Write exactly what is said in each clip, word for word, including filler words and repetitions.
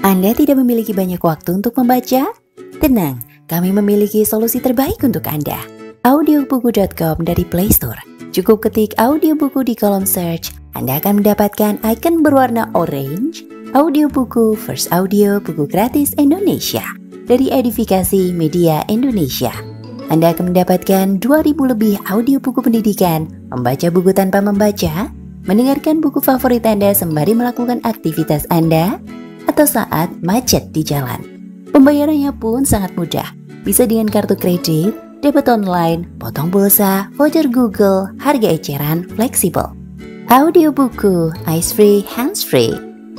Anda tidak memiliki banyak waktu untuk membaca? Tenang, kami memiliki solusi terbaik untuk Anda. audiobuku dot com dari Play Store. Cukup ketik audiobuku di kolom search, Anda akan mendapatkan icon berwarna orange, audiobuku First Audio buku gratis Indonesia dari Edifikasi Media Indonesia. Anda akan mendapatkan dua ribu lebih audiobuku pendidikan, membaca buku tanpa membaca, mendengarkan buku favorit Anda sembari melakukan aktivitas Anda, atau saat macet di jalan. Pembayarannya pun sangat mudah, bisa dengan kartu kredit, debit online, potong pulsa, voucher Google, harga eceran, fleksibel. Audiobuku, eyes free, hands free.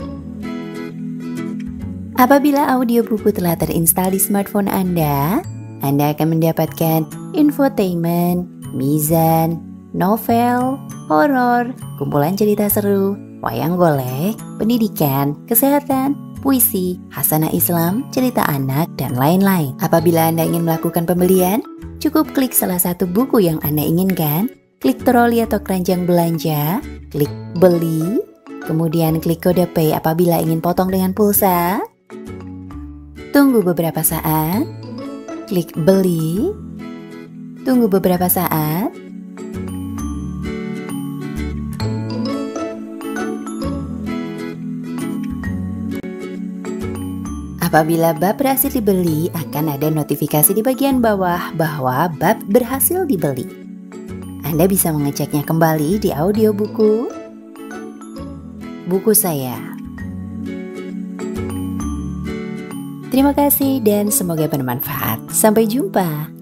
Apabila audiobuku telah terinstall di smartphone Anda, Anda akan mendapatkan infotainment, mizan, novel, horor, kumpulan cerita seru, wayang golek, pendidikan, kesehatan, puisi, hasanah Islam, cerita anak, dan lain-lain. Apabila Anda ingin melakukan pembelian, cukup klik salah satu buku yang Anda inginkan, klik troli atau keranjang belanja, klik beli, kemudian klik kode pay apabila ingin potong dengan pulsa. Tunggu beberapa saat, klik beli, tunggu beberapa saat, apabila bab berhasil dibeli, akan ada notifikasi di bagian bawah bahwa bab berhasil dibeli. Anda bisa mengeceknya kembali di audiobuku Buku Saya. Terima kasih dan semoga bermanfaat. Sampai jumpa.